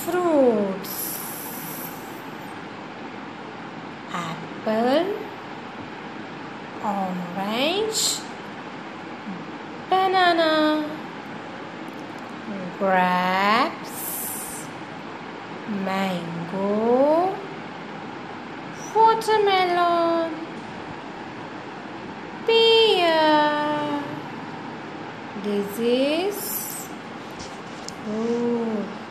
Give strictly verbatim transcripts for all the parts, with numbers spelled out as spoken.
Fruits: apple, orange, banana, grapes, mango, watermelon, pear. This is fruit.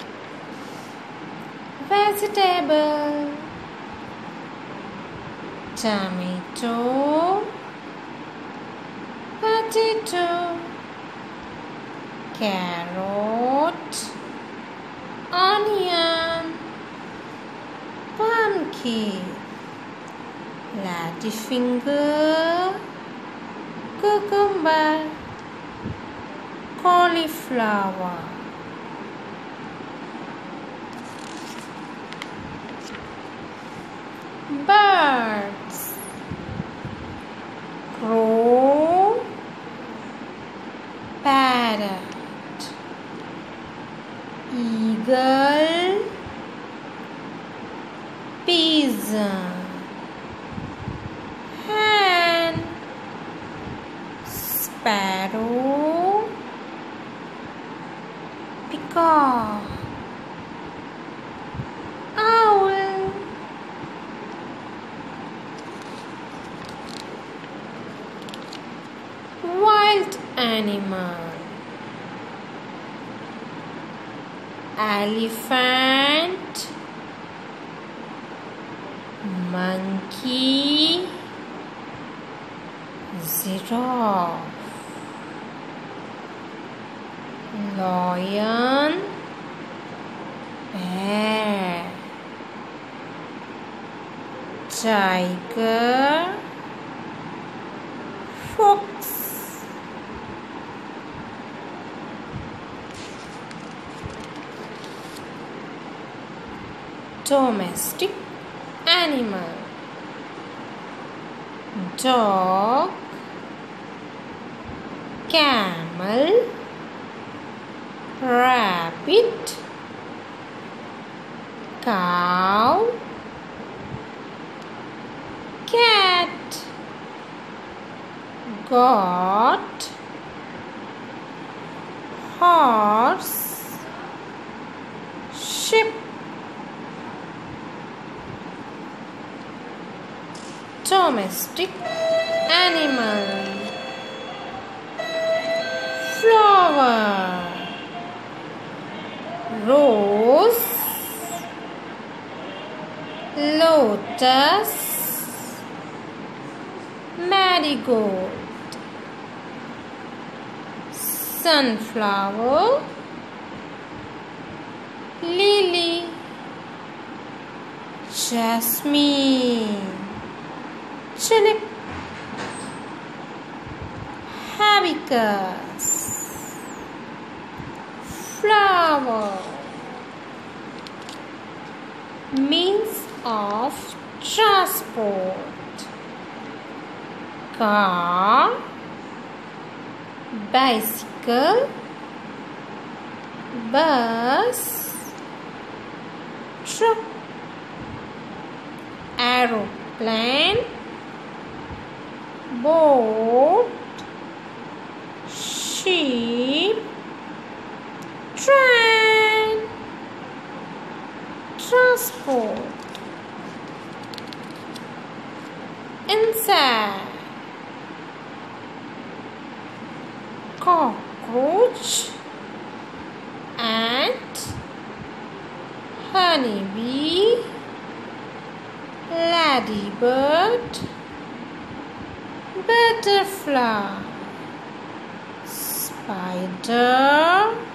Vegetable: tomato, potato, carrot, onion, pumpkin, ladyfinger, cucumber, cauliflower. Birds: crow, parrot, eagle, pigeon, hen, sparrow, peacock, owl. Wild animal: elephant, monkey, giraffe, lion, bear, tiger, fox. Domestic animal: dog, camel, rabbit, cow, cat, goat, horse, sheep. Domestic animal: flower, rose, lotus, marigold, sunflower, lily, jasmine, tulip, hibiscus. Flower. Means of transport: car, bicycle, bus, truck, aeroplane, boat, sheep, train. Transport. Insect: cockroach, ant, honeybee, ladybird, butterfly, spider,